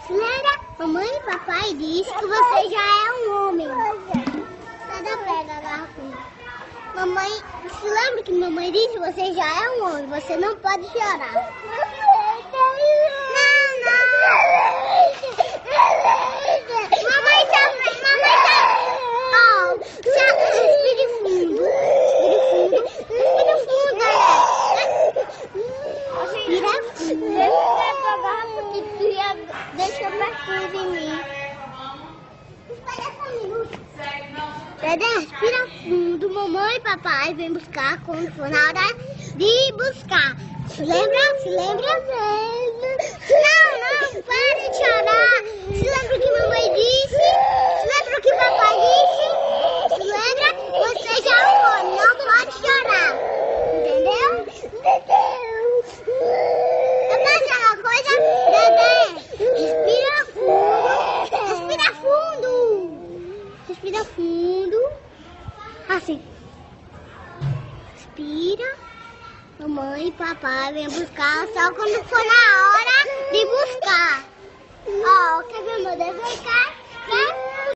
Lembra? Mamãe e papai disse que você já é um homem. Nada pega a garrafinha. Mamãe, se lembra que mamãe disse que você já é um homem, você não pode chorar. Mamãe tá. Ó, respire fundo. Respira fundo, Respira fundo. Deixa perto de mim. Dedé, respira fundo. Mamãe e papai vêm buscar quando for na hora de buscar. Se lembra? Não, para de chorar. Se lembra o que mamãe disse? Se lembra o que papai disse? Se lembra? Você já é um homem, não pode chorar. Entendeu? Mais uma coisa, Dedé, respira fundo. Assim. Respira. Mamãe e papai vêm buscar só quando for na hora.